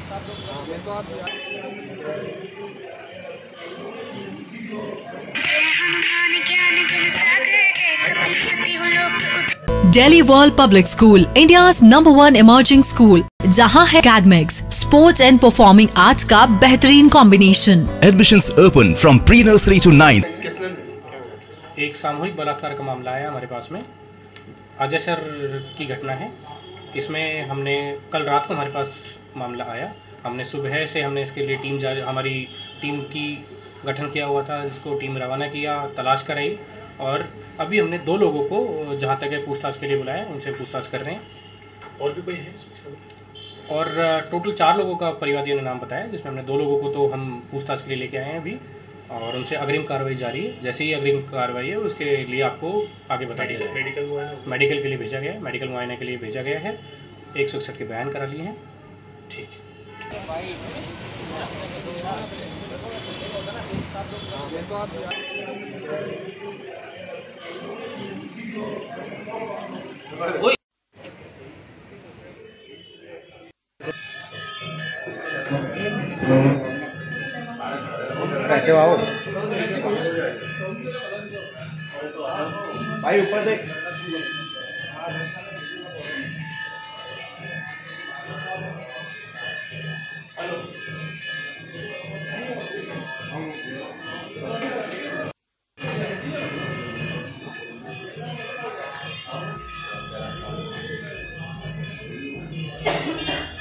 Delhi world public school, India's number 1 emerging school, जहां है academics, sports and performing arts का बेहतरीन combination. Admissions open from pre nursery to 9। एक सामूहिक बलात्कार का मामला आया हमारे पास में। अजय सर की घटना है। इसमें हमने कल रात को हमारे पास मामला आया। हमने सुबह से इसके लिए हमारी टीम की गठन किया हुआ था, जिसको टीम रवाना किया, तलाश कराई, और अभी हमने 2 लोगों को जहाँ तक है पूछताछ के लिए बुलाया, उनसे पूछताछ कर रहे हैं। और भी कोई है? और टोटल 4 लोगों का परिवादियों ने नाम बताया, जिसमें हमने 2 लोगों को तो हम पूछताछ के लिए लेके आए हैं अभी, और उनसे अग्रिम कार्रवाई जारी है। जैसे ही अग्रिम कार्रवाई है उसके लिए आपको आगे बता दिया जाएगा। मेडिकल के लिए भेजा गया है, मेडिकल मुआयने के लिए भेजा गया है। 161 के बयान करा लिए हैं। ठीक है। बैठे आओ भाई, ऊपर देख। हेलो।